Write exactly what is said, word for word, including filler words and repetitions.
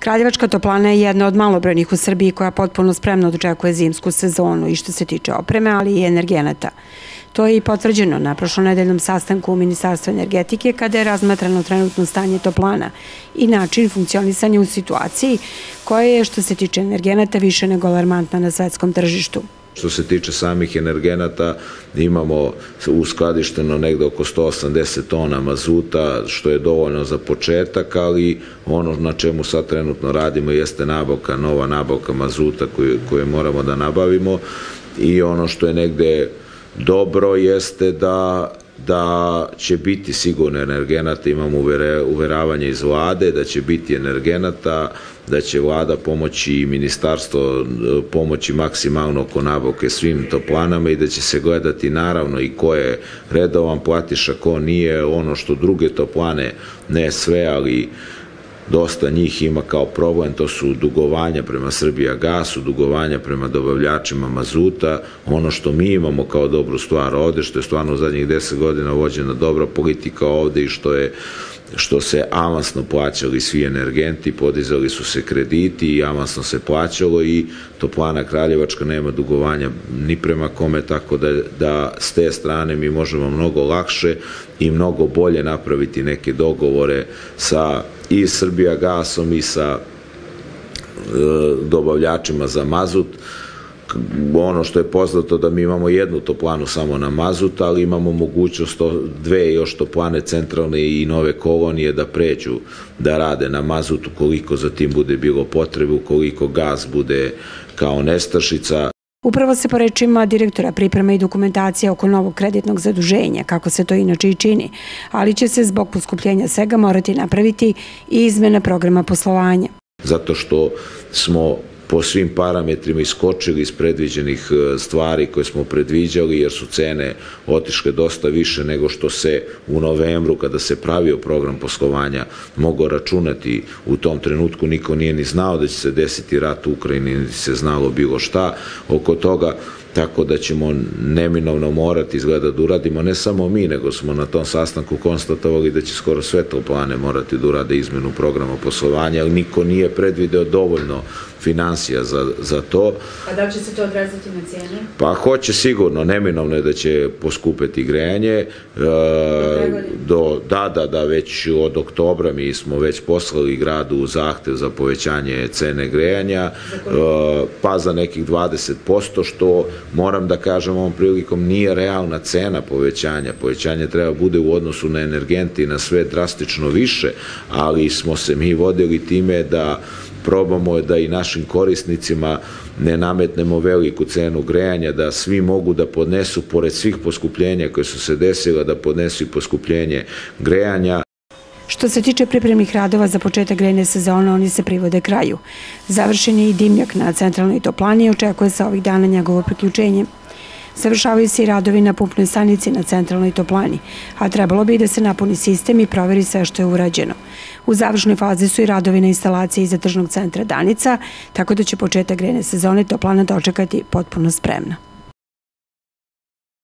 Kraljevačka toplana je jedna od malobrojnih u Srbiji koja potpuno spremno dočekuje zimsku sezonu i što se tiče opreme, ali i energenata. To je i potvrđeno na prošlonedeljnom sastanku u Ministarstvu energetike kada je razmatrano trenutno stanje toplana i način funkcionisanja u situaciji koja je što se tiče energenata više nego alarmantna na svetskom tržištu. Što se tiče samih energenata, imamo uskladišteno negde oko sto osamdeset tona mazuta, što je dovoljno za početak, ali ono na čemu sad trenutno radimo jeste nabavka, nova nabavka mazuta koju moramo da nabavimo, i ono što je negde dobro jeste da da će biti sigurno energenata, imamo uveravanje iz vlade da će biti energenata, da će vlada pomoći i ministarstvo pomoći maksimalno oko nabavke svim toplanama i da će se gledati naravno i ko je redovan platiša, ko nije. Ono što druge toplane, ne sve, ali dosta njih ima kao problem, to su dugovanja prema Srbijagasu, dugovanja prema dobavljačima mazuta. Ono što mi imamo kao dobru stvar ovde, što je stvarno u zadnjih deset godina vođena dobra politika ovde i što je što se avansno plaćali svi energenti, podizali su se krediti i avansno se plaćalo, i toplana Kraljevačka nema dugovanja ni prema kome, tako da, da s te strane mi možemo mnogo lakše i mnogo bolje napraviti neke dogovore sa i Srbijagasom i sa e, dobavljačima za mazut. Ono što je poznato da mi imamo jednu toplanu samo na mazut, ali imamo mogućnost dve još toplane centralne i nove kolonije da pređu da rade na mazut ukoliko za tim bude bilo potrebe, ukoliko gas bude kao nestašica. Upravo se po rečima direktora priprema i dokumentacija oko novog kreditnog zaduženja, kako se to inače i čini, ali će se zbog poskupljenja svega morati napraviti i izmena programa poslovanja. Zato što smo po svim parametrima iskočili iz predviđenih stvari koje smo predviđali, jer su cene otišle dosta više nego što se u novembru, kada se pravio program poslovanja, mogao računati. U tom trenutku niko nije ni znao da će se desiti rat u Ukrajini, ni se znalo bilo šta oko toga, tako da ćemo neminovno morati izgleda da uradimo, ne samo mi, nego smo na tom sastanku konstatovali da će skoro sve toplane morati da urade izmenu programa poslovanja, ali niko nije predvideo dovoljno finansija za, za to. A da li će se to odraziti na cijene? Pa hoće sigurno, neminovno je da će poskupeti grejanje. E, do, da, da, da, već od oktobra mi smo već poslali gradu zahtev za povećanje cene grejanja, e, pa za nekih dvadeset posto, što moram da kažem ovom prilikom nije realna cena povećanja. Povećanje treba bude u odnosu na energente i na sve drastično više, ali smo se mi vodili time da probamo da i našim korisnicima ne nametnemo veliku cenu grejanja, da svi mogu da podnesu, pored svih poskupljenja koje su se desila, da podnesu i poskupljenje grejanja. Što se tiče pripremnih radova za početak grejne sezone, oni se privode kraju. Završen je i dimnjak na centralnoj toplani i očekuje se ovih dana njegovo priključenje. Završavaju se i radovi na pumpnoj stanici na centralnoj toplani, a trebalo bi da se napuni sistem i proveri sve što je urađeno. U završnoj fazi su i radovi na instalaciji iza tržnog centra Danica, tako da će početak grejne sezone toplana dočekati potpuno spremna.